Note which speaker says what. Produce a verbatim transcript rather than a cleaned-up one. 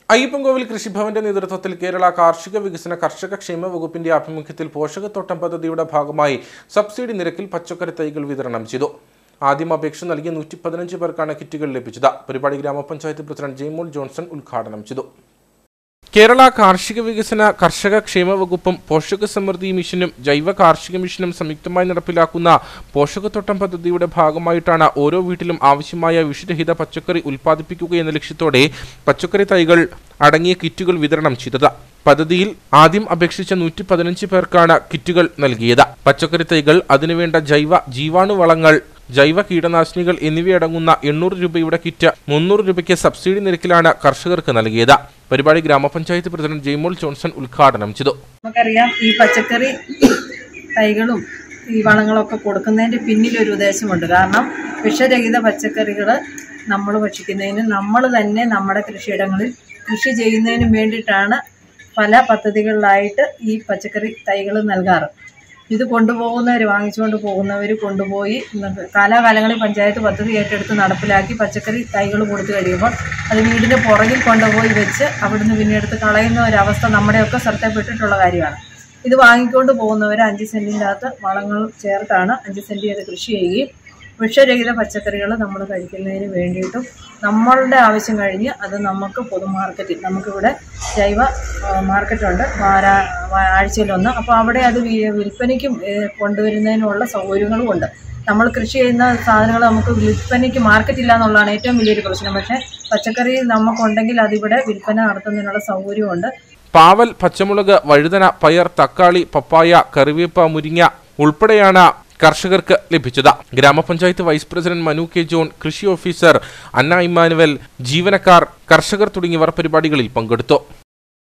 Speaker 1: അയ്യപ്പൻകോവിൽ കൃഷിഭവന്റെ നേതൃത്വത്തിൽ കേരള കാർഷിക വികസന കർഷക ക്ഷേമ വകുപ്പിന്റെ ആഭിമുഖ്യത്തിൽ പോഷകത്തോട്ടം പദ്ധതിയുടെ ഭാഗമായി സബ്സിഡി നിരക്കിൽ പച്ചക്കറി തൈകൾ വിതരണം ചെയ്തു. ആദ്യം അപേക്ഷ നൽകിയ നൂറ്റി പതിനഞ്ച് പേർക്കാണ് കിറ്റുകൾ ലഭിച്ചത്. പരിപാടി ഗ്രാമപഞ്ചായത്ത് പ്രസിഡന്റ് ജെയ്മോൾ ജോൺസൺ ഉദ്ഘാടനം ചെയ്തു. കേരള കാർഷിക വികസന കർഷക ക്ഷേമ വകുപ്പും പോഷക സമൃദ്ധി മിഷനും ജൈവ കാർഷിക മിഷനും സംയുക്തമായി നടപ്പിലാക്കുന്ന പോഷകത്തോട്ടം പദ്ധതിയുടെ ഭാഗമായിട്ടാണ് ഓരോ വീട്ടിലും ആവശ്യമായ വിഷരഹിത പച്ചക്കറി ഉൽപ്പാദിപ്പിക്കുകയെന്ന ലക്ഷ്യത്തോടെ പച്ചക്കറി തൈകൾ അടങ്ങിയ കിറ്റുകൾ വിതരണം ചെയ്തത്. പദ്ധതിയിൽ ആദ്യം അപേക്ഷിച്ച നൂറ്റി പതിനഞ്ച് പേർക്കാണ് കിറ്റുകൾ നൽകിയത്. പച്ചക്കറി തൈകൾ, അതിനുവേണ്ട ജൈവ ജീവാണുവളങ്ങൾ, ജൈവ കീടനാശിനികൾ എന്നിവയടങ്ങുന്ന എണ്ണൂറ് രൂപയുടെ കിറ്റ് മുന്നൂറ് രൂപയ്ക്ക് സബ്സിഡി നിരക്കിലാണ് കർഷകർക്ക് നൽകിയത്. പരിപാടി ഗ്രാമപഞ്ചായത്ത് പ്രസിഡന്റ് ജെയ്മോൾ ജോൺസൺ ഉദ്ഘാടനം ചെയ്തു.
Speaker 2: നമുക്കറിയാം, ഈ പച്ചക്കറി തൈകളും ഈ വളങ്ങളൊക്കെ കൊടുക്കുന്നതിന്റെ പിന്നിലൊരു ഉദ്ദേശമുണ്ട്. കാരണം വിഷരഹിത പച്ചക്കറികൾ നമ്മൾ ഭക്ഷിക്കുന്നതിന് നമ്മൾ തന്നെ നമ്മുടെ കൃഷിയിടങ്ങളിൽ കൃഷി ചെയ്യുന്നതിനും വേണ്ടിയിട്ടാണ് പല പദ്ധതികളിലായിട്ട് ഈ പച്ചക്കറി തൈകൾ നൽകാറ്. ഇത് കൊണ്ടുപോകുന്നവർ, വാങ്ങിച്ചുകൊണ്ട് പോകുന്നവർ കൊണ്ടുപോയി കാലാകാലങ്ങളിൽ പഞ്ചായത്ത് പദ്ധതി ഏറ്റെടുത്ത് നടപ്പിലാക്കി പച്ചക്കറി തൈകൾ കൊടുത്തു കഴിയുമ്പോൾ അത് വീടിന് പുറകിൽ കൊണ്ടുപോയി വെച്ച് അവിടുന്ന് പിന്നെ എടുത്ത് കളയുന്ന ഒരവസ്ഥ നമ്മുടെയൊക്കെ ശ്രദ്ധപ്പെട്ടിട്ടുള്ള കാര്യമാണ്. ഇത് വാങ്ങിക്കൊണ്ട് പോകുന്നവർ അഞ്ച് സെൻറ്റിൻ്റെ അകത്ത് വളങ്ങൾ ചേർത്താണ് അഞ്ച് സെൻറ്റ് ചെയ്ത് കൃഷി ചെയ്യുകയും വിഷരഹിത പച്ചക്കറികൾ നമ്മൾ കഴിക്കുന്നതിന് വേണ്ടിയിട്ടും നമ്മളുടെ ആവശ്യം കഴിഞ്ഞ് അത് നമുക്ക് പൊതു മാർക്കറ്റിൽ, നമുക്കിവിടെ ജൈവ മാർക്കറ്റുണ്ട് ആഴ്ചയിലൊന്ന്, അപ്പോൾ അവിടെ അത് വിൽപ്പനയ്ക്കും കൊണ്ടുവരുന്നതിനുള്ള സൗകര്യങ്ങളും ഉണ്ട്. നമ്മൾ കൃഷി ചെയ്യുന്ന സാധനങ്ങൾ നമുക്ക് വിൽപ്പനയ്ക്ക് മാർക്കറ്റില്ല എന്നുള്ളതാണ് ഏറ്റവും വലിയൊരു പ്രശ്നം. പക്ഷേ പച്ചക്കറി നമുക്കുണ്ടെങ്കിൽ അതിവിടെ വിൽപ്പന നടത്തുന്നതിനുള്ള സൗകര്യമുണ്ട്.
Speaker 1: പാവൽ, പച്ചമുളക്, വഴുതന, പയർ, തക്കാളി, പപ്പായ, കറിവേപ്പ, മുരിങ്ങ ഉൾപ്പെടെയാണ് കർഷകർക്ക് ലഭിച്ചത്. ഗ്രാമപഞ്ചായത്ത് vice president Manu K John, കൃഷി ഓഫീസർ അന്ന ഇമ്മാനുവൽ, ജീവനക്കാർ, കർഷകർ തുടങ്ങിയവർ പരിപാടികളിൽ പങ്കെടുത്തു.